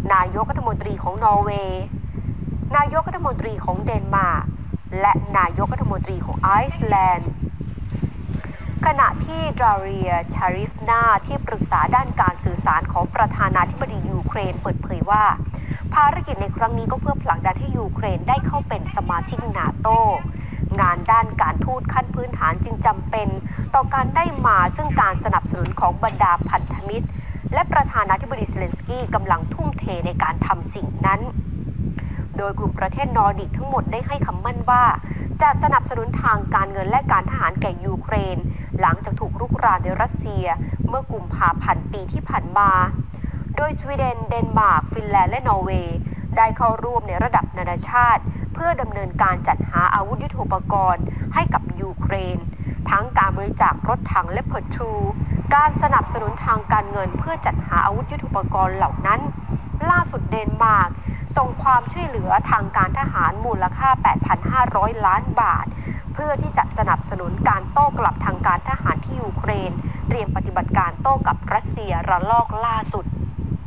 นายกรัฐมนตรีของนอร์เวย์นายกรัฐมนตรีของเดนมาร์กและนายกรัฐมนตรีของไอซ์แลนด์ขณะที่ดาเรียชาริฟนาที่ปรึกษาด้านการสื่อสารของประธานาธิบดียูเครนเปิดเผยว่าภารกิจในครั้งนี้ก็เพื่อผลักดันให้ยูเครนได้เข้าเป็นสมาชิกนาโตงานด้านการทูตขั้นพื้นฐานจึงจำเป็นต่อการได้มาซึ่งการสนับสนุนของบรรดาพันธมิตรและประธานาธิบดีเซเลนสกี้กำลังทุ่มเทในการทำสิ่งนั้นโดยกลุ่มประเทศนอร์ดิกทั้งหมดได้ให้คำมั่นว่าจะสนับสนุนทางการเงินและการทหารแก่ยูเครนหลังจากถูกรุกรานในรัสเซียเมื่อกุมภาพันธ์ปีที่ผ่านมาโดยสวีเดนเดนมาร์กฟินแลนด์และนอร์เวย์ได้เข้าร่วมในระดับนานาชาติเพื่อดำเนินการจัดหาอาวุธยุทโธปกรณ์ให้กับยูเครนทั้งการบริจาครถถังและเพอร์ทูการสนับสนุนทางการเงินเพื่อจัดหาอาวุธยุทโธปกรณ์เหล่านั้นล่าสุดเดนมาร์กส่งความช่วยเหลือทางการทหารมูลค่า 8,500 ล้านบาทเพื่อที่จะสนับสนุนการโต้กลับทางการทหารที่ยูเครนเตรียมปฏิบัติการโต้กับรัสเซียระลอกล่าสุด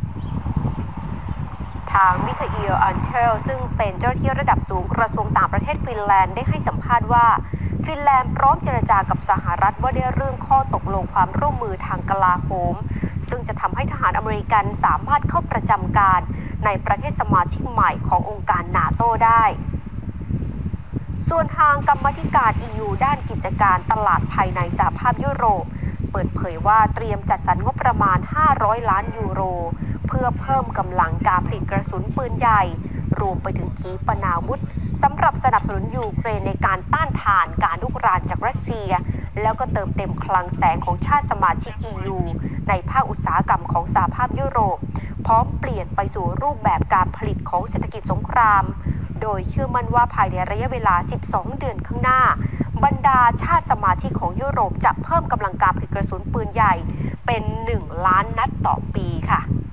ทางมิคาอิล อันเทลซึ่งเป็นเจ้าหน้าที่ระดับสูงกระทรวงต่างประเทศฟินแลนด์ได้ให้สัมภาษณ์ว่าฟินแลนด์พร้อมเจรจากับสหรัฐว่าด้วยเรื่องข้อตกลงความร่วมมือทางกลาโหมซึ่งจะทำให้ทหารอเมริกันสามารถเข้าประจำการในประเทศสมาชิกใหม่ขององค์การนาโต้ได้ส่วนทางกรรมาธิการ EU ด้านกิจการตลาดภายในสหภาพยุโรปเปิดเผยว่าเตรียมจัดสรรงบประมาณ500 ล้านยูโรเพื่อเพิ่มกำลังการผลิตกระสุนปืนใหญ่รวมไปถึงขีปนาวุธสำหรับสนับสนุนยูเครนในการต้านทานการรุกรานจากรัสเซียแล้วก็เติมเต็มคลังแสงของชาติสมาชิก EU ในภาคอุตสาหกรรมของสหภาพยุโรปพร้อมเปลี่ยนไปสู่รูปแบบการผลิตของเศรษฐกิจสงครามโดยเชื่อมั่นว่าภายในระยะเวลา 12 เดือนข้างหน้าบรรดาชาติสมาชิกของยุโรปจะเพิ่มกำลังการผลิตกระสุนปืนใหญ่เป็น 1 ล้านนัดต่อปีค่ะ